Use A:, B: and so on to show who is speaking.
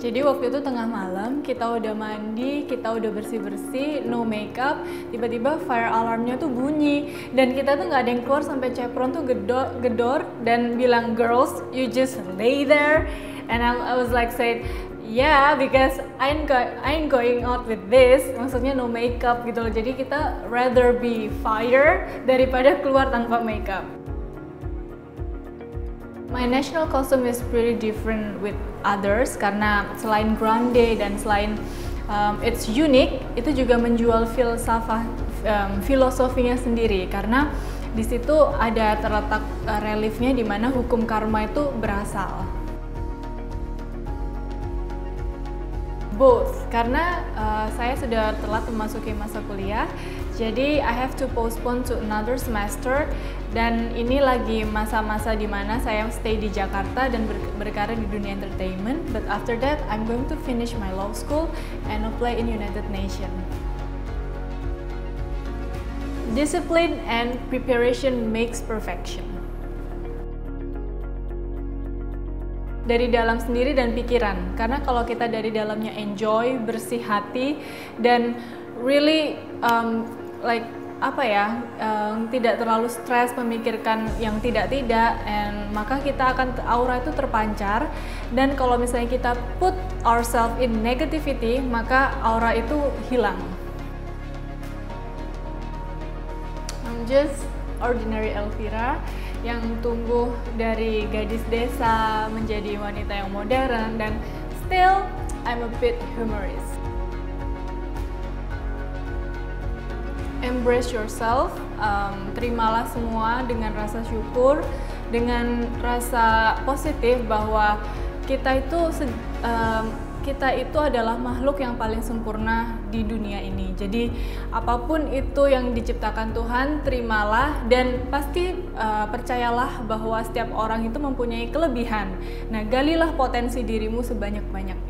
A: Jadi waktu itu tengah malam, kita udah mandi, kita udah bersih-bersih, no makeup, tiba-tiba fire alarmnya tuh bunyi, dan kita tuh nggak ada yang keluar sampai chaperon tuh gedor dan bilang, girls, you just lay there, and I was like said, yeah, because I ain't going out with this, maksudnya no makeup gitu loh. Jadi kita rather be fire daripada keluar tanpa makeup. My national costume is pretty different with others karena selain grande dan selain it's unique, itu juga menjual filosofinya sendiri karena di situ ada terletak reliefnya di mana hukum karma itu berasal. Both, karena saya sudah telat memasuki masa kuliah, jadi I have to postpone to another semester, dan ini lagi masa-masa di mana saya stay di Jakarta dan berkarir di dunia entertainment. But after that, I'm going to finish my law school and apply in United Nations. Discipline and preparation makes perfection. Dari dalam sendiri dan pikiran, karena kalau kita dari dalamnya enjoy, bersih hati, dan really tidak terlalu stres memikirkan yang tidak-tidak, maka kita akan aura itu terpancar. Dan kalau misalnya kita put ourselves in negativity, maka aura itu hilang. I'm just ordinary Elvira yang tumbuh dari gadis desa menjadi wanita yang modern, dan still I'm a bit humorous. Embrace yourself, terimalah semua dengan rasa syukur, dengan rasa positif bahwa kita itu adalah makhluk yang paling sempurna di dunia ini. Jadi apapun itu yang diciptakan Tuhan, terimalah, dan pasti percayalah bahwa setiap orang itu mempunyai kelebihan. Nah, galilah potensi dirimu sebanyak-banyaknya.